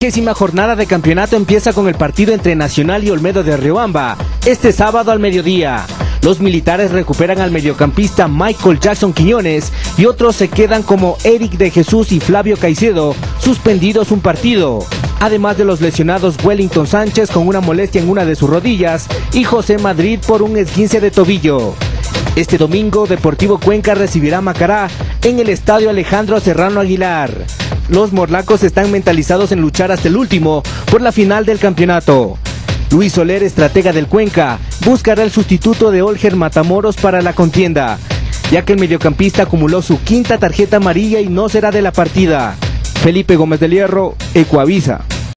La jornada de campeonato empieza con el partido entre Nacional y Olmedo de Riobamba, este sábado al mediodía. Los militares recuperan al mediocampista Michael Jackson Quiñones y otros se quedan como Eric de Jesús y Flavio Caicedo, suspendidos un partido. Además de los lesionados Wellington Sánchez con una molestia en una de sus rodillas y José Madrid por un esguince de tobillo. Este domingo, Deportivo Cuenca recibirá a Macará en el estadio Alejandro Serrano Aguilar. Los morlacos están mentalizados en luchar hasta el último por la final del campeonato. Luis Soler, estratega del Cuenca, buscará el sustituto de Olger Matamoros para la contienda, ya que el mediocampista acumuló su quinta tarjeta amarilla y no será de la partida. Felipe Gómez del Hierro, Ecuavisa.